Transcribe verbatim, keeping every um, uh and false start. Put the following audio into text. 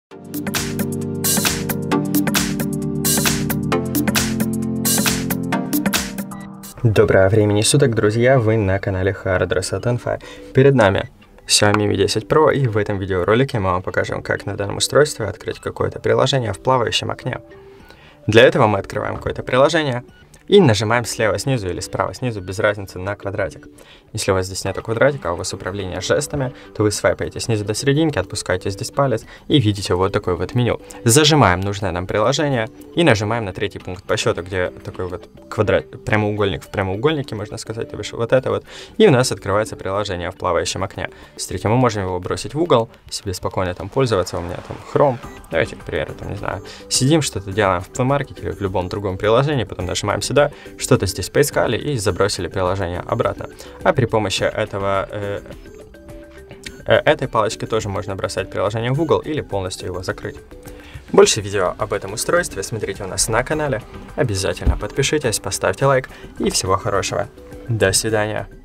Доброго времени суток, друзья, вы на канале Hard Reset Info. Перед нами Xiaomi Mi десять Pro, и в этом видеоролике мы вам покажем, как на данном устройстве открыть какое-то приложение в плавающем окне. Для этого мы открываем какое-то приложение и нажимаем слева снизу или справа снизу, без разницы, на квадратик. Если у вас здесь нету квадратика, а у вас управление жестами, то вы свайпаете снизу до серединки, отпускаете здесь палец и видите вот такое вот меню. Зажимаем нужное нам приложение и нажимаем на третий пункт по счету, где такой вот квадрат, прямоугольник в прямоугольнике, можно сказать, то бишь вот это вот. И у нас открывается приложение в плавающем окне. Смотрите, мы можем его бросить в угол, себе спокойно там пользоваться, у меня там Chrome. Давайте, к примеру, там, не знаю, сидим, что-то делаем в Play Market или в любом другом приложении, потом нажимаем сюда, что-то здесь поискали и забросили приложение обратно. А при помощи этого, э, э, этой палочки тоже можно бросать приложение в угол или полностью его закрыть. Больше видео об этом устройстве смотрите у нас на канале. Обязательно подпишитесь, поставьте лайк и всего хорошего. До свидания.